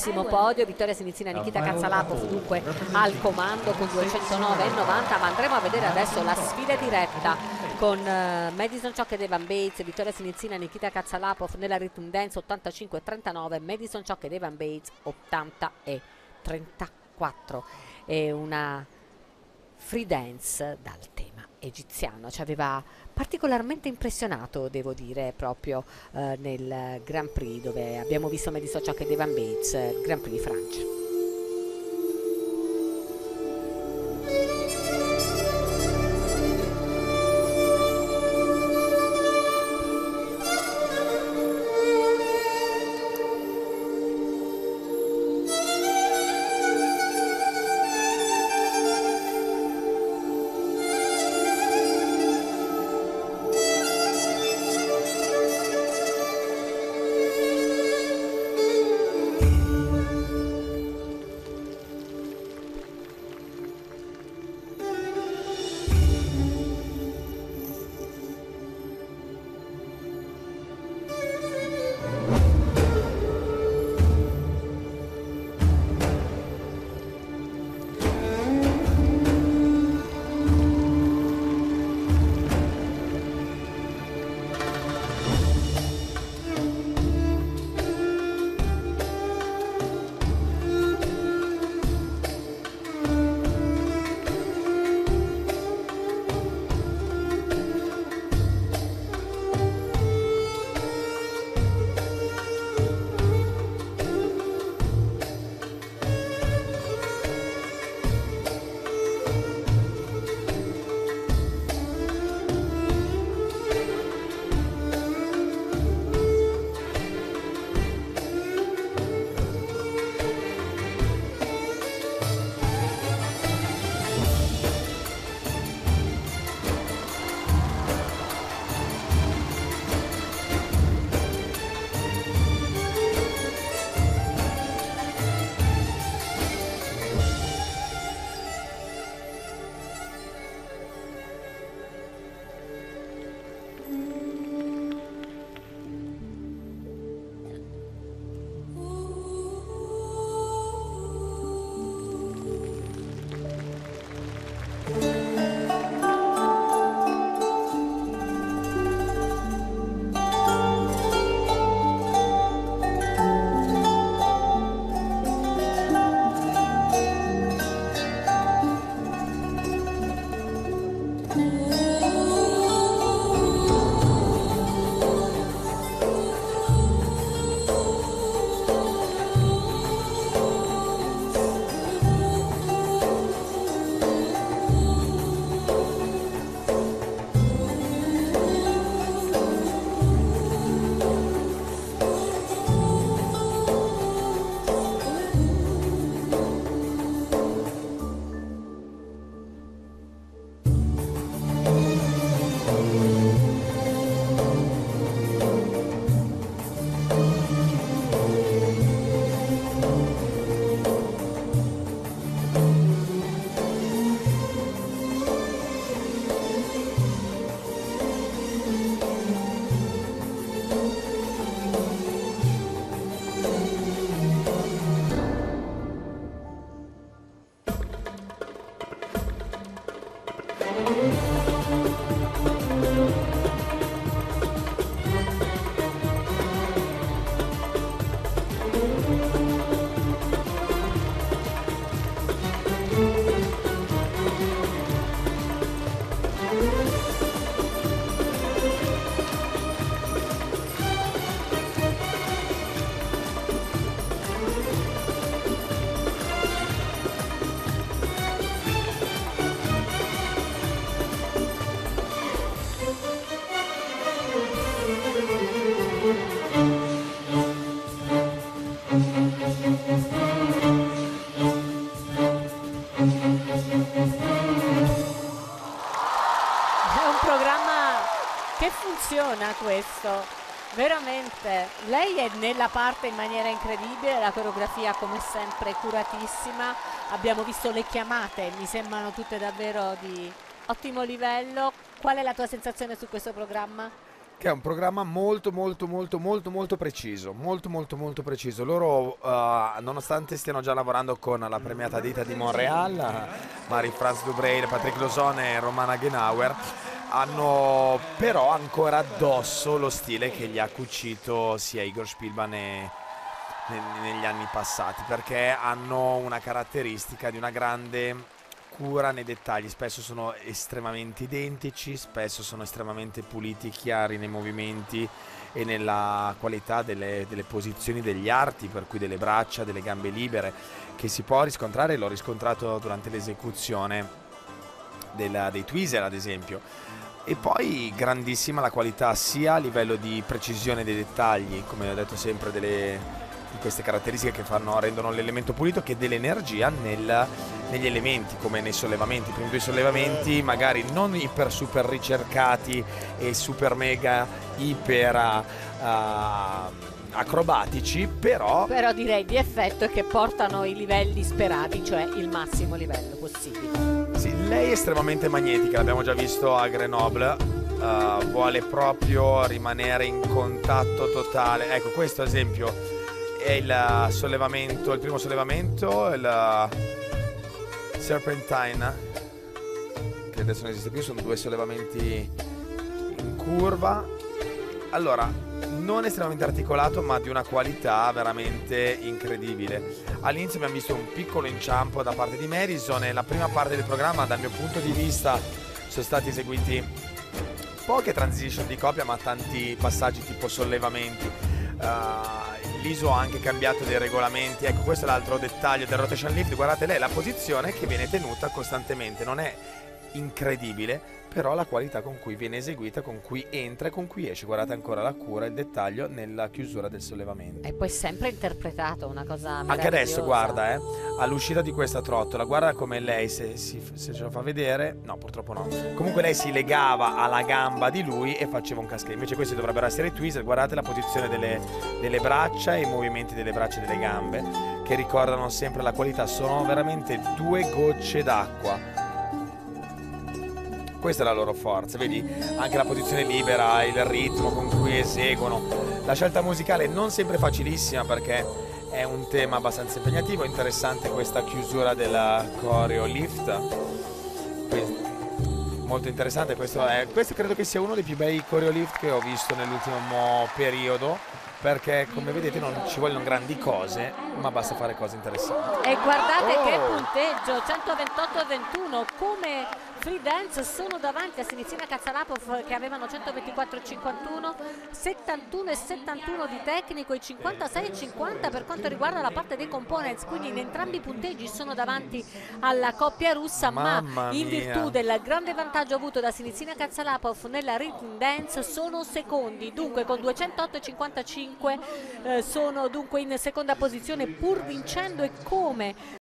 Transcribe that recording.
bellissimo podio. Vittoria Sinizzina, Nikita Kazzalapov dunque al comando con 209,90, ma andremo a vedere adesso la sfida diretta con Madison Chock ed Evan Bates, Vittoria Sinizzina, Nikita Kazzalapov nella rhythm dance 85-39, Madison Chock ed Evan Bates 80-34. È una free dance dal tema egiziano, ci aveva particolarmente impressionato, devo dire, proprio nel Grand Prix dove abbiamo visto Madison Chock ed Evan Bates, Grand Prix di Francia. Funziona questo veramente. Lei è nella parte in maniera incredibile, la coreografia come sempre curatissima, abbiamo visto le chiamate, mi sembrano tutte davvero di ottimo livello. Qual è la tua sensazione su questo programma? che è un programma molto preciso, molto preciso. Loro, nonostante stiano già lavorando con la premiata ditta di Montreal, Marie-France Dubreuil, Patrick Lozone e Romana Genauer, hanno però ancora addosso lo stile che gli ha cucito sia Igor Spielman negli anni passati, perché hanno una caratteristica di una grande cura nei dettagli, spesso sono estremamente identici, spesso sono estremamente puliti, chiari nei movimenti e nella qualità delle posizioni degli arti, per cui delle braccia, delle gambe libere, che si può riscontrare, l'ho riscontrato durante l'esecuzione dei Tweezer ad esempio. E poi grandissima la qualità sia a livello di precisione dei dettagli, come ho detto sempre, di queste caratteristiche che rendono l'elemento pulito, che dell'energia negli elementi, come nei sollevamenti. I primi due sollevamenti magari non iper super ricercati e super mega iper acrobatici, però direi di effetto, che portano i livelli sperati, cioè il massimo livello possibile. sì, lei è estremamente magnetica, l'abbiamo già visto a Grenoble, vuole proprio rimanere in contatto totale. Ecco, questo ad esempio è il sollevamento, il primo sollevamento, il Serpentine, che adesso non esiste più, sono due sollevamenti in curva. Allora, non estremamente articolato, ma di una qualità veramente incredibile. All'inizio abbiamo visto un piccolo inciampo da parte di Madison, e la prima parte del programma, dal mio punto di vista, sono stati eseguiti poche transition di coppia, ma tanti passaggi tipo sollevamenti. L'ISO ha anche cambiato dei regolamenti. Ecco, questo è l'altro dettaglio del rotation lift. Guardate lei, la posizione che viene tenuta costantemente, non è incredibile, però la qualità con cui viene eseguita, con cui entra e con cui esce. Guardate ancora la cura e il dettaglio nella chiusura del sollevamento. E poi sempre interpretato, una cosa meravigliosa. Anche adesso guarda, all'uscita di questa trottola, guarda come lei, se ce lo fa vedere, no purtroppo no, comunque lei si legava alla gamba di lui e faceva un cascade. Invece questi dovrebbero essere i tweezer. Guardate la posizione delle braccia e i movimenti delle braccia e delle gambe, che ricordano sempre la qualità. Sono veramente due gocce d'acqua. Questa è la loro forza, vedi? Anche la posizione libera, il ritmo con cui eseguono. La scelta musicale non sempre facilissima, perché è un tema abbastanza impegnativo. Interessante questa chiusura della choreo lift. Molto interessante, questo credo che sia uno dei più bei choreo lift che ho visto nell'ultimo periodo, perché come vedete non ci vogliono grandi cose, ma basta fare cose interessanti. E guardate che punteggio, 128-21, come Free Dance sono davanti a Sinizina Katsalapov, che avevano 124,51, 71,71 di tecnico e 56,50 per quanto riguarda la parte dei components. Quindi in entrambi i punteggi sono davanti alla coppia russa, ma in virtù del grande vantaggio avuto da Sinizina Katsalapov nella Rhythm Dance sono secondi. Dunque con 208,55 sono dunque in seconda posizione, pur vincendo e come